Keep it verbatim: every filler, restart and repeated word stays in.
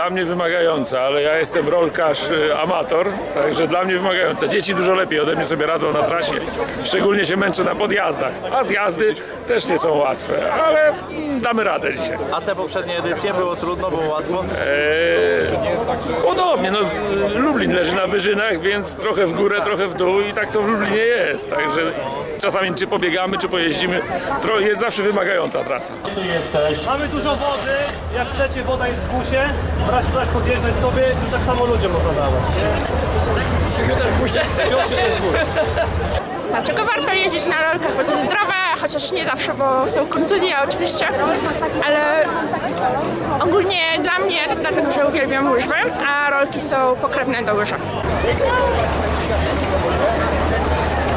dla mnie wymagająca, ale ja jestem rolkarz amator, także dla mnie wymagająca. Dzieci dużo lepiej ode mnie sobie radzą na trasie, szczególnie się męczę na podjazdach, a zjazdy też nie są łatwe, ale damy radę dzisiaj. A te poprzednie edycje było trudno, było łatwo? Eee, podobnie, no Lublin leży na wyżynach, więc trochę w górę, trochę w dół i tak to w Lublinie jest, także czasami czy pobiegamy, czy pojeździmy, jest zawsze wymagająca trasa. Mamy dużo wody, jak chcecie, woda jest w busie, brać brać, podjeżdżać sobie i tak samo ludziom można dawać. Psychiu też w busie. Dlaczego warto jeździć na rolkach? Bo to jest zdrowe, chociaż nie zawsze, bo są kontuzje oczywiście, ale ogólnie dla mnie, dlatego że uwielbiam łyżwy, a rolki są pokrewne do łyżek.